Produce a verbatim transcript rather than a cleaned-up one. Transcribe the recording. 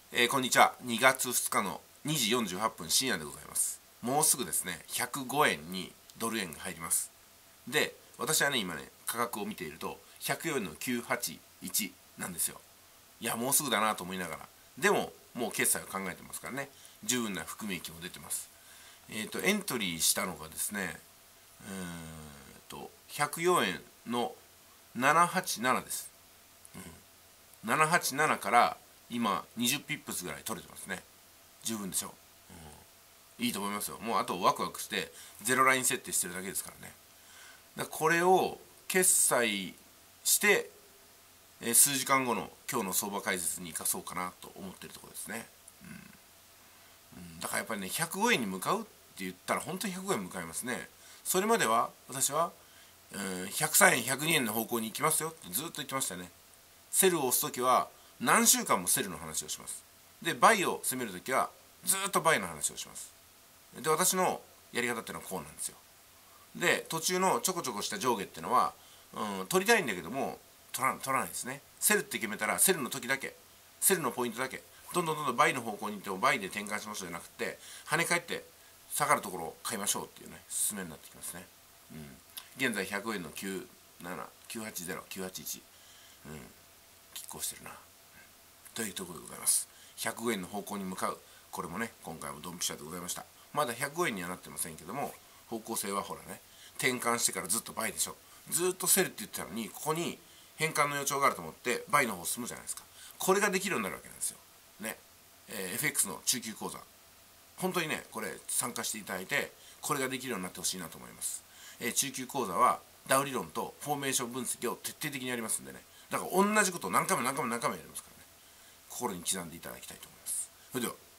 えー、こんにちは。にがつふつかのにじよんじゅうはっぷん深夜でございます。もうすぐですね、ひゃくごえんにドル円が入ります。で、私はね、今ね、価格を見ていると、ひゃくよえんのきゅうひゃくはちじゅういちなんですよ。いや、もうすぐだなと思いながら。でも、もう決済を考えてますからね、十分な含み益も出てます。えっ、ー、と、エントリーしたのがですね、うーんと、ひゃくよえんのななひゃくはちじゅうななです。うん、ななひゃくはちじゅうななから今にじゅうピップスぐらい取れてますね。十分でしょう、うん、いいと思いますよ。もうあとワクワクしてゼロライン設定してるだけですからね。だからこれを決済して、えー、数時間後の今日の相場解説に生かそうかなと思ってるところですね、うんうん、だからやっぱりね、ひゃくごえんに向かうって言ったら本当にひゃくごえん向かいますね。それまでは私は、うん、ひゃくさんえんひゃくにえんの方向に行きますよってずっと言ってましたね。セルを押すときは何週間もセルの話をします。で、バイを攻めるときはずっとバイの話をします。で、私のやり方っていうのはこうなんですよ。で、途中のちょこちょこした上下っていうのは、うん、取りたいんだけども取ら、取らないですね。セルって決めたらセルの時だけ、セルのポイントだけ、どんどんどんどんバイの方向に行ってもバイで転換しましょうじゃなくて、跳ね返って下がるところを買いましょうっていうね、進めになってきますね。うん、現在ひゃくえんのきゅうなな、きゅうはちゼロ、きゅうはちいち、うん、拮抗してるな、というところでございます。ひゃくごえんの方向に向かう、これもね、今回もドンピシャでございました。まだひゃくごえんにはなってませんけども、方向性はほらね、転換してからずっとバイでしょ。ずっとセルって言ってたのに、ここに変換の予兆があると思ってバイの方進むじゃないですか。これができるようになるわけなんですよね。えー、エフエックス の中級講座、本当にね、これ参加していただいて、これができるようになってほしいなと思います。えー、中級講座はダウ理論とフォーメーション分析を徹底的にやりますんでね。だから同じことを何回も何回も何回もやりますからね。心に刻んでいただきたいと思います。それでは。